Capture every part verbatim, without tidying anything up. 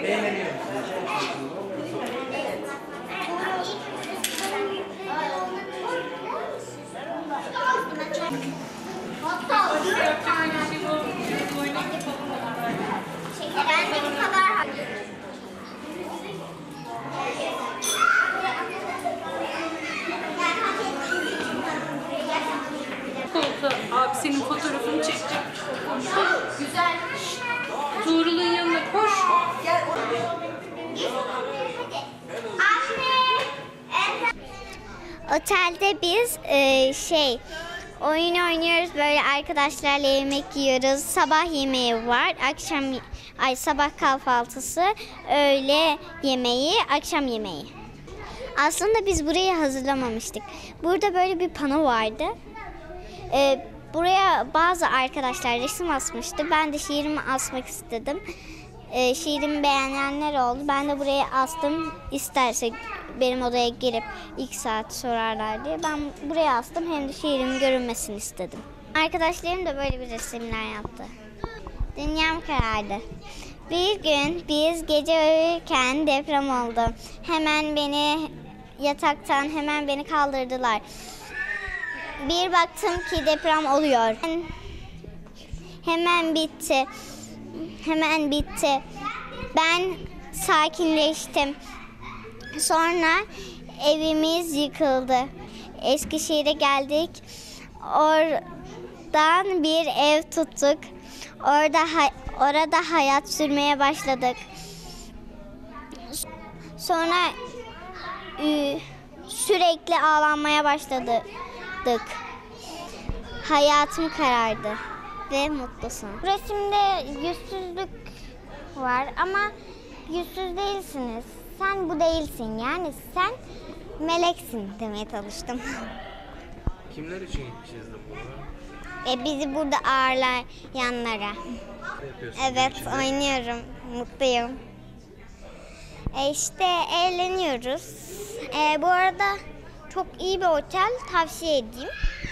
Eğleniyoruz. Ben benim kadar Abisinin fotoğrafını çekecek. güzel. Tuğrul'un yanına koş. Otelde biz e, şey oyun oynuyoruz, böyle arkadaşlarla yemek yiyoruz. Sabah yemeği var, akşam ay sabah kahvaltısı, öğle yemeği, akşam yemeği. Aslında biz burayı hazırlamamıştık. Burada böyle bir pano vardı. E, buraya bazı arkadaşlar resim asmıştı. Ben de şiirimi asmak istedim. E, şiirimi beğenenler oldu. Ben de buraya astım. İsterse benim odaya girip ilk saat sorarlar diye. Ben buraya astım. Hem de şiirimin görünmesini istedim. Arkadaşlarım da böyle bir resimler yaptı. Dünyam karardı. Bir gün biz gece uyurken deprem oldu. Hemen beni yataktan hemen beni kaldırdılar. Bir baktım ki deprem oluyor. Hemen bitti. Hemen bitti. Ben sakinleştim. Sonra evimiz yıkıldı. Eskişehir'e geldik. Oradan bir ev tuttuk. Orada orada hayat sürmeye başladık. Sonra sürekli ağlanmaya başladık. Hayatım karardı ve mutlusun. Bu resimde yüzsüzlük var ama yüzsüz değilsiniz. Sen bu değilsin, yani sen meleksin demeye çalıştım. Kimler için gitmişiz de burada? E, bizi burada ağırlayanlara. Evet, oynuyorum, mutluyum. E işte eğleniyoruz. E, bu arada çok iyi bir otel, tavsiye edeyim.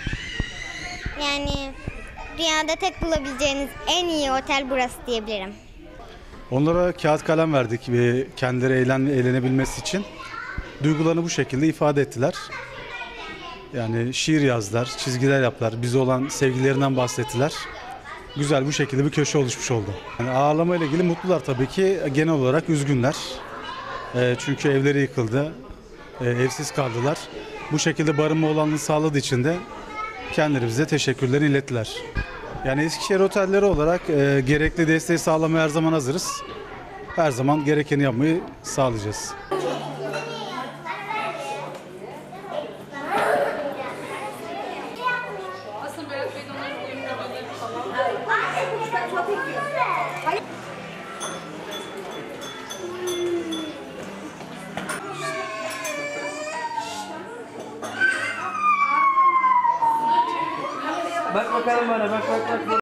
Yani dünyada tek bulabileceğiniz en iyi otel burası diyebilirim. Onlara kağıt kalem verdik ve kendileri eğlen, eğlenebilmesi için duygularını bu şekilde ifade ettiler. Yani şiir yazdılar, çizgiler yaptılar, bize olan sevgilerinden bahsettiler. Güzel bu şekilde bir köşe oluşmuş oldu. Yani ağırlama ile ilgili mutlular tabii ki, genel olarak üzgünler. E, çünkü evleri yıkıldı, e, evsiz kaldılar. Bu şekilde barınma olanını sağladığı için de kendileri bize teşekkürlerini ilettiler. Yani Eskişehir otelleri olarak e, gerekli desteği sağlamaya her zaman hazırız. Her zaman gerekeni yapmayı sağlayacağız. Aslında Berat Bey'den onların oyun arabaları falan. Bak bakalım bana, bak bak bak.